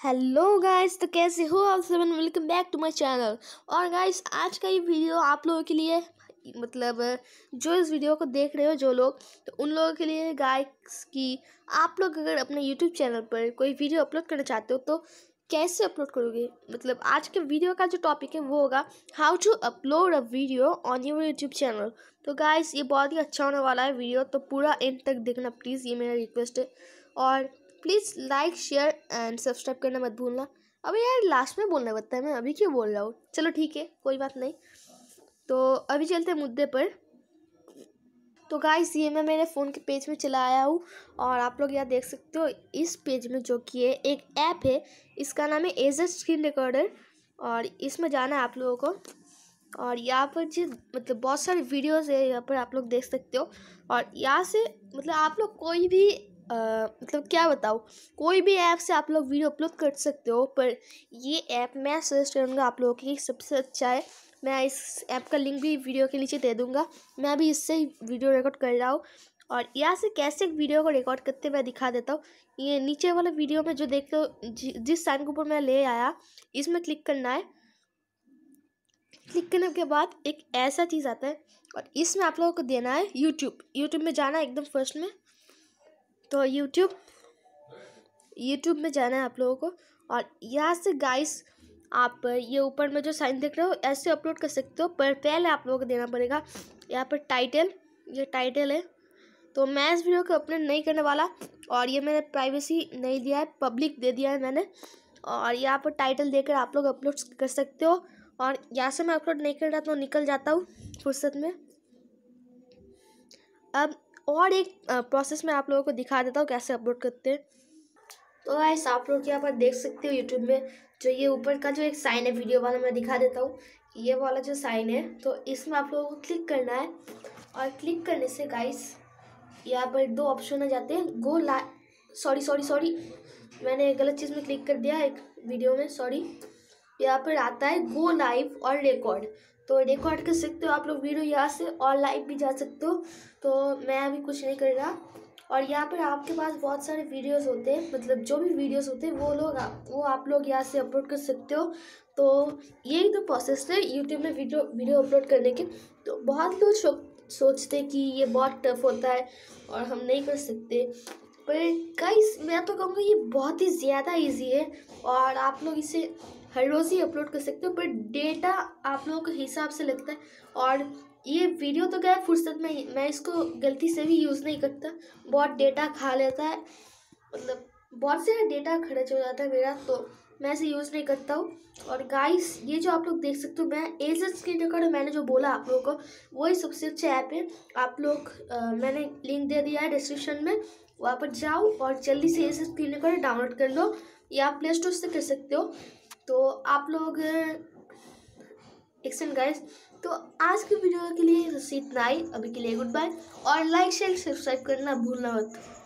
Hello guys, तो कैसे हो आप सब। Welcome back to my channel. और गाइस, आज का ये वीडियो आप लोगों के लिए मतलब जो इस वीडियो को देख रहे हो जो लोग, तो उन लोगों के लिए गाइस कि आप लोग अगर अपने YouTube चैनल पर कोई वीडियो अपलोड करना चाहते हो तो कैसे अपलोड करोगे। मतलब आज के वीडियो का जो टॉपिक है वो होगा how to upload a video on your YouTube channel. तो गाइस, ये बहुत ही अच्छा होने वाला है वीडियो, तो पूरा एंड तक देखना प्लीज़, ये मेरा रिक्वेस्ट है। और please like share and subscribe करना मत भूलना। अबे यार, लास्ट में बोलना पड़ता है, मैं अभी क्यों बोल रहा हूँ। चलो ठीक है, कोई बात नहीं। तो अभी चलते हैं मुद्दे पर। तो गाइस, ये मैं मेरे फ़ोन के पेज में चला आया हूँ और आप लोग यहाँ देख सकते हो इस पेज में जो कि है एक ऐप है, इसका नाम है एज ए स्क्रीन रिकॉर्डर। और इसमें जाना है आप लोगों को। और यहाँ पर जो मतलब बहुत सारे वीडियोस है यहाँ पर आप लोग देख सकते हो। और यहाँ से मतलब आप लोग कोई भी मतलब क्या बताओ, कोई भी ऐप से आप लोग वीडियो अपलोड कर सकते हो। पर ये ऐप मैं सजेस्ट करूँगा आप लोगों के लिए, सबसे अच्छा है। मैं इस ऐप का लिंक भी वीडियो के नीचे दे दूँगा। मैं अभी इससे ही वीडियो रिकॉर्ड कर रहा हूँ और यहाँ से कैसे वीडियो को रिकॉर्ड करते मैं दिखा देता हूँ। ये नीचे वाले वीडियो में जो देखते हो, जिस साइन के ऊपर मैं ले आया, इसमें क्लिक करना है। क्लिक करने के बाद एक ऐसा चीज़ आता है और इसमें आप लोगों को देना है यूट्यूब में जाना है एकदम फर्स्ट में। तो यूट्यूब में जाना है आप लोगों को। और यहाँ से गाइस, आप ये ऊपर में जो साइन देख रहे हो ऐसे अपलोड कर सकते हो। पर पहले आप लोगों को देना पड़ेगा यहाँ पर टाइटल। ये टाइटल है, तो मैं इस वीडियो को अपलोड नहीं करने वाला। और ये मैंने प्राइवेसी नहीं दिया है, पब्लिक दे दिया है मैंने। और यहाँ पर टाइटल देकर आप लोग अपलोड कर सकते हो। और यहाँ से मैं अपलोड नहीं कर रहा तो निकल जाता हूँ फुर्सत में। अब और एक प्रोसेस में आप लोगों को दिखा देता हूँ कैसे अपलोड करते हैं। तो गाइस, आप लोग यहाँ पर देख सकते हो यूट्यूब में जो ये ऊपर का जो एक साइन है वीडियो वाला, मैं दिखा देता हूँ। ये वाला जो साइन है, तो इसमें आप लोगों को क्लिक करना है। और क्लिक करने से गाइस यहाँ पर दो ऑप्शन आ जाते हैं। गो लाइव, सॉरी मैंने गलत चीज़ में क्लिक कर दिया एक वीडियो में, सॉरी। यहाँ पर आता है गो लाइव और रिकॉर्ड। तो रिकॉर्ड कर सकते हो आप लोग वीडियो यहाँ से, और लाइव भी जा सकते हो। तो मैं अभी कुछ नहीं कर रहा। और यहाँ पर आपके पास बहुत सारे वीडियोस होते हैं, मतलब जो भी वीडियोस होते हैं वो आप लोग यहाँ से अपलोड कर सकते हो। तो यही तो प्रोसेस है यूट्यूब में वीडियो अपलोड करने के। तो बहुत लोग सोचते हैं कि ये बहुत टफ होता है और हम नहीं कर सकते, पर गाइस मैं तो कहूँगा ये बहुत ही ज़्यादा इजी है और आप लोग इसे हर रोज़ ही अपलोड कर सकते हो। पर डेटा आप लोगों के हिसाब से लगता है। और ये वीडियो तो क्या है, फुर्सत में मैं इसको गलती से भी यूज़ नहीं करता, बहुत डेटा खा लेता है, मतलब बहुत से डेटा खर्च हो जाता है मेरा, तो मैं इसे यूज़ नहीं करता हूँ। और गाइस, ये जो आप लोग देख सकते हो, मैं एज स्क्रीन रिकॉर्डर मैंने जो बोला आप लोगों को, वही सबसे अच्छा ऐप है। आप लोग मैंने लिंक दे दिया है डिस्क्रिप्शन में, वहाँ पर जाओ और जल्दी से एज स्क्रीन रिकॉर्डर डाउनलोड कर लो, या आप प्ले स्टोर से कर सकते हो। तो आप लोग एक्शन गाइस, तो आज की वीडियो के लिए बस इतना ही। अभी के लिए गुड बाय, और लाइक शेयर सब्सक्राइब करना भूलना मत।